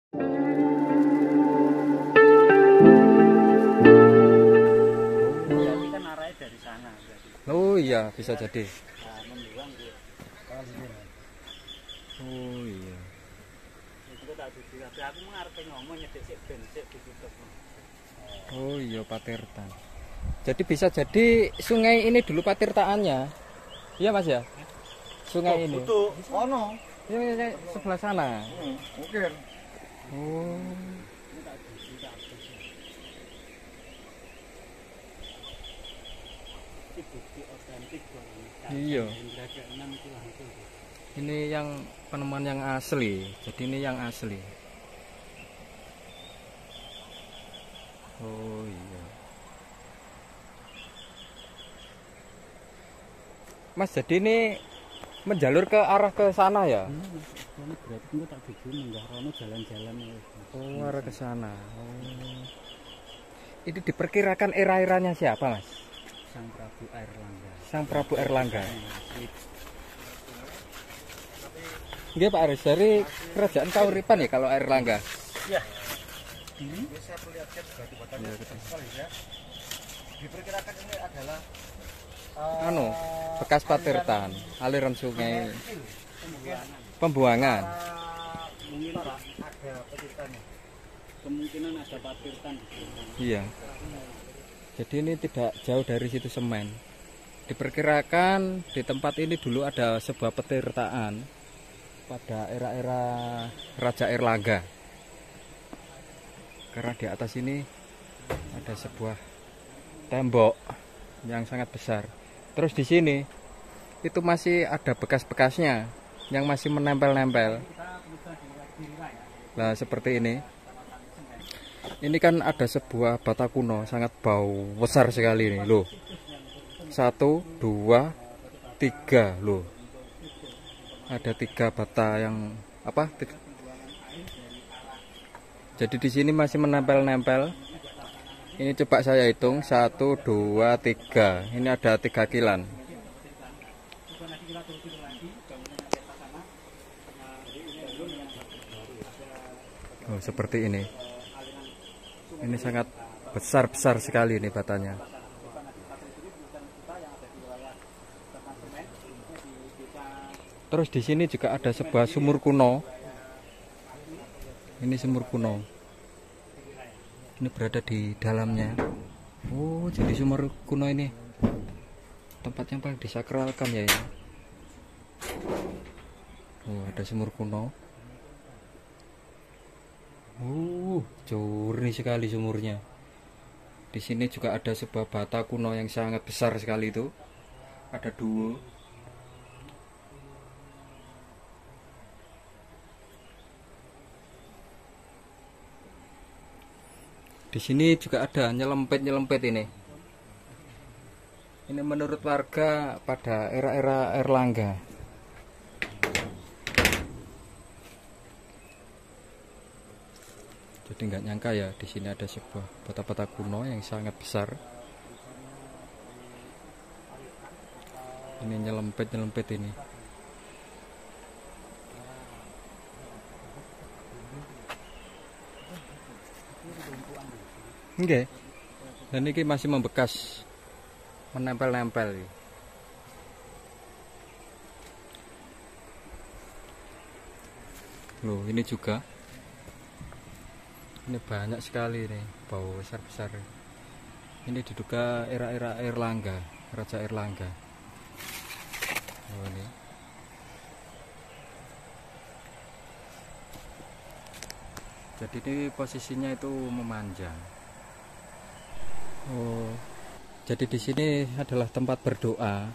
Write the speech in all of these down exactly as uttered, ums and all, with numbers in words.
Berarti kan arahnya dari sana. Berarti. Oh iya, bisa jadi. Nah, membuang dia. Oh iya. Itu tak dudu. Tapi aku mengarepe ngomong nyedek sik ben sik ditutup. Oh iya, Patirtan. Jadi bisa jadi sungai ini dulu patirtaannya. Iya Mas ya? Sungai ini. Betul. Ono. Ini, ini sebelah sana. Hmm, mungkin. Oh. Bukti otentik Iya. Ini yang penemuan yang asli. Jadi ini yang asli. Oh iya. Mas, jadi ini menjalur ke arah ke sana ya? Ini berarti aku tak dudu menggah rono jalan-jalan. Oh, arah ke sana. Oh. Ini diperkirakan era-eranya siapa, Mas? Sang Prabu Airlangga. Sang Prabu Airlangga. Nggih Pak Aris, dari kerajaan Kauripan ya kalau Airlangga. Ya. Ini saya perlihatkan batu batanya sekali ya. Diperkirakan ini adalah uh, Anu, bekas Patirtan, aliran sungai pembuangan. Mungkin Pak ada petitannya. kemungkinan ada Patirtan. Iya. Jadi ini tidak jauh dari situ semen. Diperkirakan di tempat ini dulu ada sebuah petirtaan pada era-era Raja Airlangga. Karena di atas ini ada sebuah tembok yang sangat besar. Terus di sini itu masih ada bekas-bekasnya yang masih menempel-nempel. Nah, seperti ini. Ini kan ada sebuah bata kuno sangat bau besar sekali nih, loh. Satu, dua, tiga, loh. Ada tiga bata yang apa? Jadi di sini masih menempel-nempel. Ini coba saya hitung, satu, dua, tiga. Ini ada tiga kilan. Oh, seperti ini. Ini sangat besar-besar sekali ini batanya. Terus di sini juga ada sebuah sumur kuno. Ini sumur kuno. Ini berada di dalamnya. Oh, jadi sumur kuno ini tempat yang paling disakralkan ya ini. Oh, ada sumur kuno. Uh, jernih sekali sumurnya. Di sini juga ada sebuah bata kuno yang sangat besar sekali itu. Ada dua. Di sini juga ada nyelempet-nyelempet ini. Ini menurut warga pada era-era Airlangga. Jadi nggak nyangka ya di sini ada sebuah bata-bata kuno yang sangat besar. Ini nyelempet-nyelempet ini. Oke. Dan ini masih membekas, menempel-nempel. Loh, ini juga. Ini banyak sekali nih, bau besar-besar. Ini diduga era-era Airlangga, Raja Airlangga. Oh, ini. Jadi ini posisinya itu memanjang. Oh, jadi di sini adalah tempat berdoa.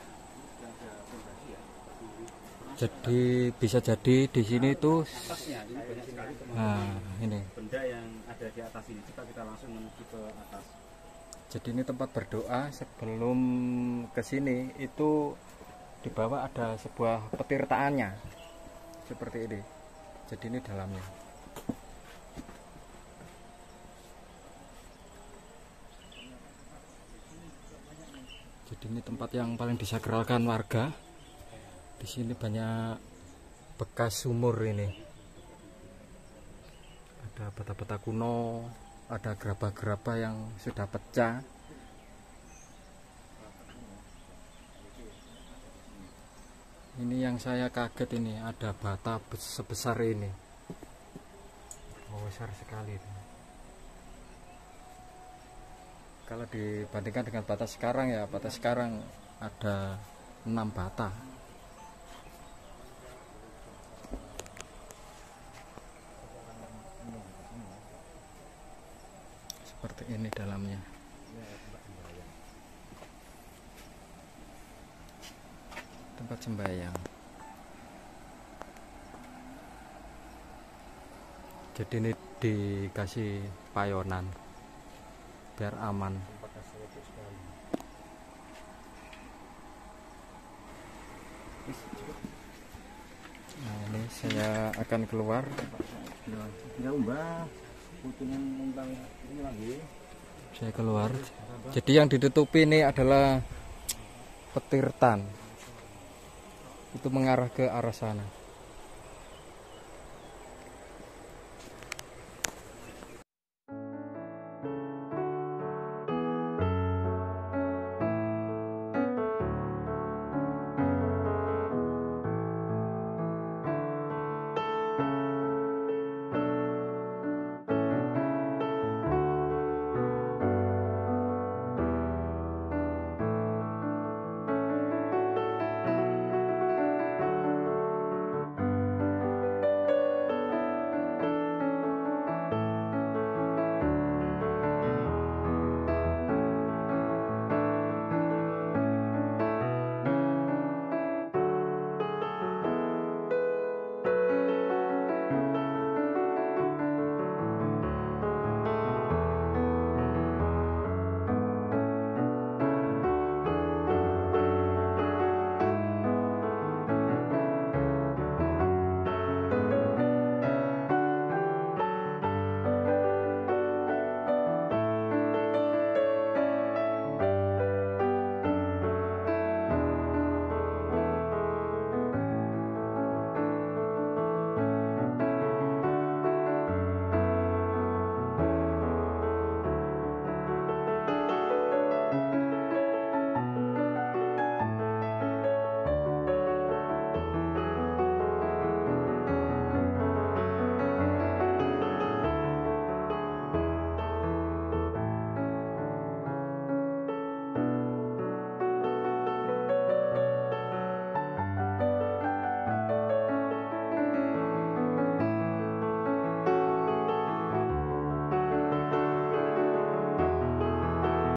Jadi bisa jadi di sini itu, nah ini Benda yang ada di atas ini, coba kita langsung menuju ke atas. Jadi ini tempat berdoa. Sebelum ke sini itu di bawah ada sebuah petirtaannya seperti ini. Jadi ini dalamnya. Jadi ini tempat yang paling disakralkan warga. Di sini banyak bekas sumur ini. ada bata-bata kuno, ada gerabah-gerabah yang sudah pecah. Ini yang saya kaget, ini ada bata sebesar ini. Oh, besar sekali. Kalau dibandingkan dengan bata sekarang ya, bata sekarang ada enam bata. Seperti ini dalamnya. Tempat sembahyang. Jadi ini dikasih payonan biar aman. Nah, ini saya akan keluar. Ya mbak, putungan tentang ini lagi. Saya keluar. Jadi yang ditutupi ini adalah petir tan. Itu mengarah ke arah sana.